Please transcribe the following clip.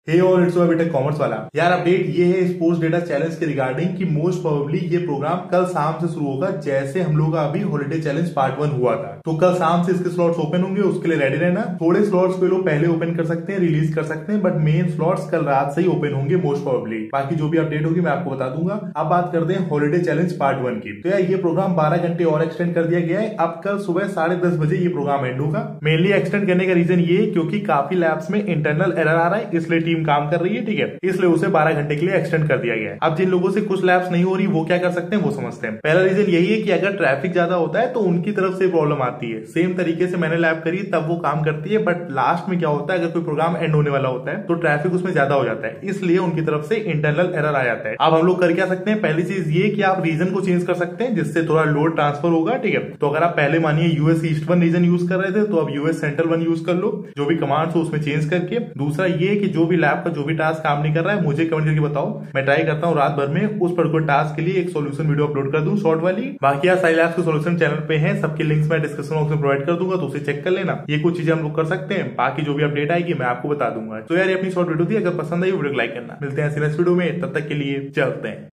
हे और इट्स बेटा कॉमर्स वाला यार, अपडेट ये है स्पोर्ट्स डेटा चैलेंज के रिगार्डिंग कि मोस्ट प्रोबेबली ये प्रोग्राम कल शाम से शुरू होगा। जैसे हम लोग का अभी हॉलिडे चैलेंज पार्ट 1 हुआ था, तो कल शाम से इसके स्लॉट्स ओपन होंगे, उसके लिए रेडी रहना। थोड़े स्लॉट्स को लोग पहले ओपन कर सकते हैं, रिलीज कर सकते हैं, बट मेन स्लॉट्स कल रात से ही ओपन होंगे मोस्ट प्रोबेबली। बाकी जो भी अपडेट होगी मैं आपको बता दूंगा। अब बात करते हैं हॉलिडे चैलेंज पार्ट 1 की। तो यार ये प्रोग्राम 12 घंटे और एक्सटेंड कर दिया गया है। अब कल सुबह 10:30 बजे ये प्रोग्राम एंड होगा। मेनली एक्सटेंड करने का रीजन ये क्योंकि काफी लैब्स में इंटरनल एरर आ रहा है, इसलिए टीम काम कर रही है, ठीक है, इसलिए उसे 12 घंटे के लिए एक्सटेंड कर दिया गया है। अब जिन लोगों से कुछ लैब्स नहीं हो रही वो क्या कर सकते हैं वो समझते हैं। पहला रीजन यही है कि अगर ट्रैफिक ज्यादा होता है तो उनकी तरफ से प्रॉब्लम आती है। सेम तरीके से मैंने लैब करी तब वो काम करती है, बट लास्ट में क्या होता है, अगर कोई प्रोग्राम एंड होने वाला होता है तो ट्रैफिक उसमें ज्यादा हो जाता है, इसलिए उनकी तरफ से इंटरनल एरर आ जाता है। अब हम लोग कर क्या सकते हैं, पहली चीज ये कि आप रीजन को चेंज कर सकते हैं जिससे थोड़ा लोड ट्रांसफर होगा, ठीक है। तो अगर आप पहले मानिए यूएस ईस्ट 1 रीजन यूज कर रहे थे तो अब यूएस सेंट्रल 1 यूज कर लो, जो भी कमांड्स हो उसमें चेंज करके। दूसरा ये कि जो भी लैब का जो भी टास्क काम नहीं कर रहा है मुझे कमेंट करके बताओ, मैं ट्राई करता हूँ रात भर में उस पर्टिकुलर टास्क के लिए एक सॉल्यूशन वीडियो अपलोड कर दूं शॉर्ट वाली। बाकी यार सारी लैब्स के सॉल्यूशन चैनल पे हैं, सबके लिंक्स मैं डिस्क्रिप्शन बॉक्स में प्रोवाइड कर दूंगा, तो उसे चेक कर लेना। ये कुछ चीजें हम लोग कर सकते हैं, बाकी जो भी अपडेट आएगी मैं आपको बता दूंगा। तो यार ये अपनी शॉर्ट वीडियो थी, अगर पसंद आई वीडियो को लाइक करना। मिलते हैं नेक्स्ट वीडियो में, तब तक के लिए चलते हैं।